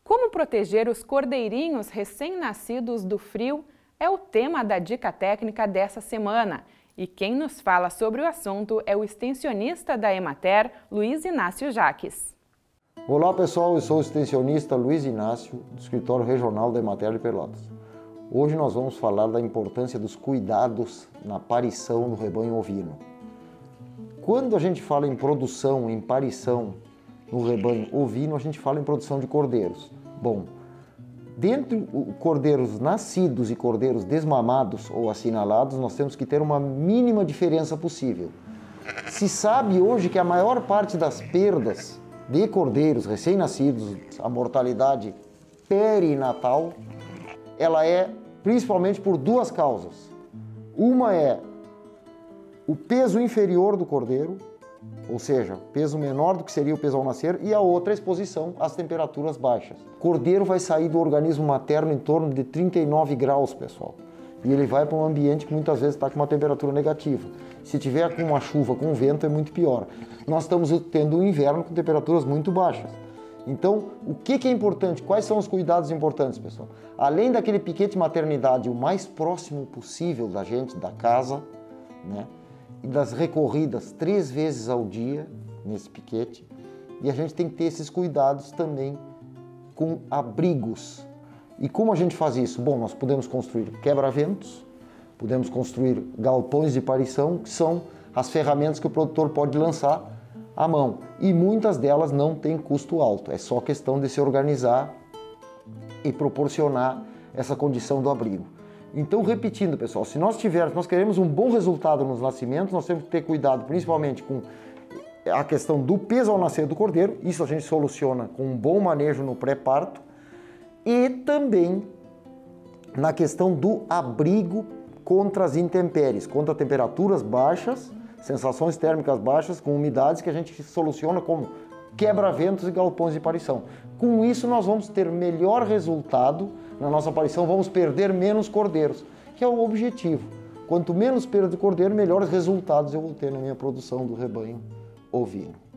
Como proteger os cordeirinhos recém-nascidos do frio é o tema da dica técnica dessa semana. E quem nos fala sobre o assunto é o extensionista da Emater, Luiz Inácio Jaques. Olá pessoal, eu sou o extensionista Luiz Inácio, do escritório regional da Emater de Pelotas. Hoje nós vamos falar da importância dos cuidados na parição no rebanho ovino. Quando a gente fala em produção, em parição no rebanho ovino, a gente fala em produção de cordeiros. Bom, dentre cordeiros nascidos e cordeiros desmamados ou assinalados, nós temos que ter uma mínima diferença possível. Se sabe hoje que a maior parte das perdas de cordeiros recém-nascidos, a mortalidade perinatal, ela é principalmente por duas causas. Uma é o peso inferior do cordeiro, ou seja, peso menor do que seria o peso ao nascer, e a outra é a exposição às temperaturas baixas. O cordeiro vai sair do organismo materno em torno de 39 graus, pessoal. E ele vai para um ambiente que muitas vezes está com uma temperatura negativa. Se tiver com uma chuva, com vento, é muito pior. Nós estamos tendo um inverno com temperaturas muito baixas. Então, o que é importante? Quais são os cuidados importantes, pessoal? Além daquele piquete maternidade o mais próximo possível da gente, da casa, né? E das recorridas 3 vezes ao dia nesse piquete. E a gente tem que ter esses cuidados também com abrigos. E como a gente faz isso? Bom, nós podemos construir quebra-ventos, podemos construir galpões de parição, que são as ferramentas que o produtor pode lançar à mão. E muitas delas não têm custo alto, é só questão de se organizar e proporcionar essa condição do abrigo. Então, repetindo, pessoal, se nós queremos um bom resultado nos nascimentos, nós temos que ter cuidado principalmente com a questão do peso ao nascer do cordeiro, isso a gente soluciona com um bom manejo no pré-parto, e também na questão do abrigo contra as intempéries, contra temperaturas baixas, sensações térmicas baixas, com umidades que a gente soluciona como quebra-ventos e galpões de parição. Com isso nós vamos ter melhor resultado na nossa parição, vamos perder menos cordeiros, que é o objetivo. Quanto menos perda de cordeiro, melhores resultados eu vou ter na minha produção do rebanho ovino.